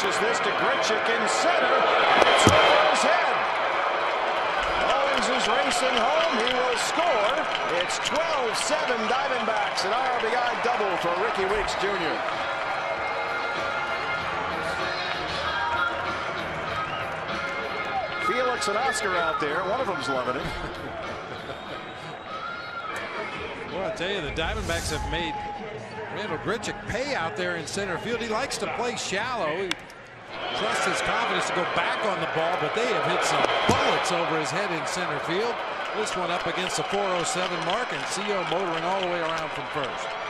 Flashes this to Grichuk in center. It's over his head. Owings is racing home. He will score. It's 12-7 Diamondbacks. An RBI double for Rickie Weeks Jr. Felix and Oscar out there. One of them's loving it. Well, I tell you, the Diamondbacks have made Randal Grichuk pay out there in center field. He likes to play shallow. He trusts his confidence to go back on the ball, but they have hit some bullets over his head in center field. This one up against the 407 mark, and CO motoring all the way around from first.